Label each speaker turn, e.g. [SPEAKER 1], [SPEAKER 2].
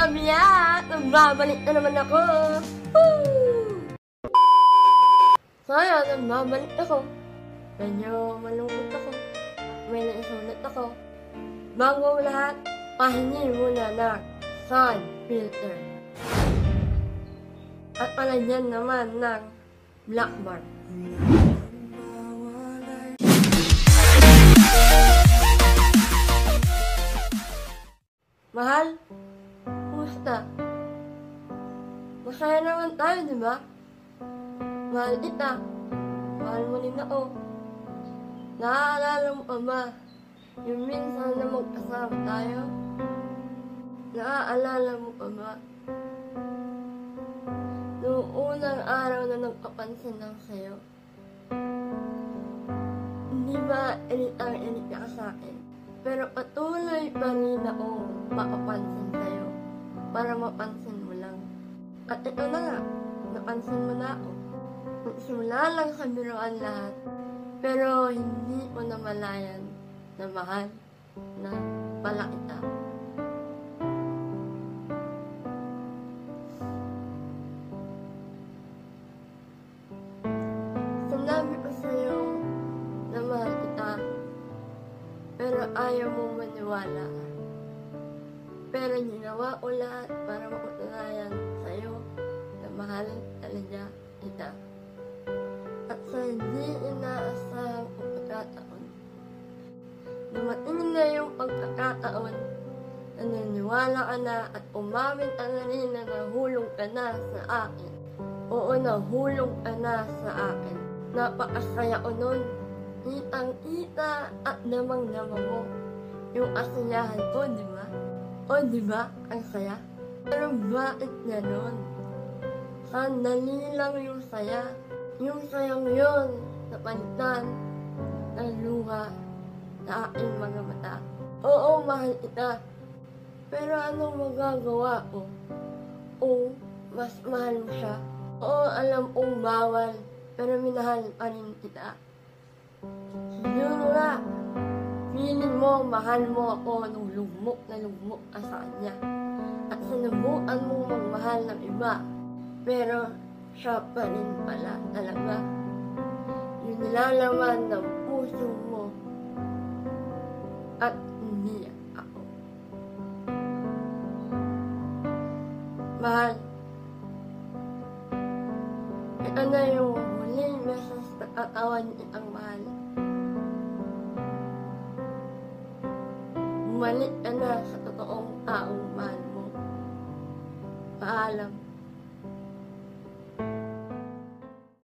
[SPEAKER 1] Mabiyak! Nagbabalik na naman ako! Woo! Kaya nagbabalik ako. Medyo malungkot ako. May naisulat ako. Bago lahat, pahingi muna ng sun filter. At palagyan naman ng blackboard. Mahal, kumusta? Masaya naman tayo, di ba? Mahal kita. Mahal mo rin ako. Naaalala mo pa ba yung minsan na magkasama tayo? Naaalala mo pa ba noong unang araw na nagpapansin lang sa'yo? Hindi ba init ka sa akin? Pero patuloy pa rin akong makapansin sa'yo para mapansin mo lang. At ito na nga, napansin mo na ako. Simula lang sa biruan lahat, pero hindi ko namalayan na mahal na pala kita. Sinabi ko sa'yo na mahal kita, pero ayaw mo maniwala. Pero ginawa ko lahat para mapatunayan sa'yo na mahal talaga kita. At sa hindi inaasahang pagkakataon, dumating na yung pagkakataon na naniwala ka na at umamin ka na rin na nahulog ka na sa akin. Oo, nahulog ka na sa akin. Napakasaya ko nun. Kitang-kita at namang-nama mo yung kasayahan ko, di ba? O, di ba? Ang saya. Pero bakit gano'n? Sandali lang yung saya. Yung sayang yun, napalitan ng luha sa aking mga mata. Oo, mahal kita. Pero anong magagawa ko? O, mas mahal mo siya. Oo, alam kong bawal. Pero minahal pa rin kita. Siguro nga, feeling mo, mahal mo ako nung lugmok na lugmok ka sa kanya. At sinubukan mong magmahal ng iba. Pero, siya pa rin pala talaga. Yung nilalaman ng puso mo. At hindi ako. Mahal, ito na yung huling message na katawan kitang mahal. Bumalik ka na sa totoong taong mahal mo. Paalam.